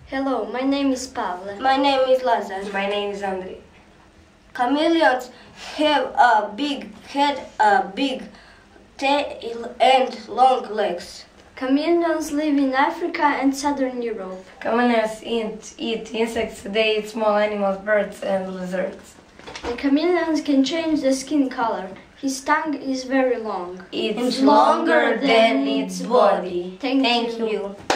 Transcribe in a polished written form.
Hello, my name is Pavle. My name is Lazar. My name is Andrej. Chameleons have a big head, a big tail and long legs. Chameleons live in Africa and Southern Europe. Chameleons eat insects, they eat small animals, birds and lizards. The chameleons can change the skin color. His tongue is very long. It's longer than its body. Thank you. You.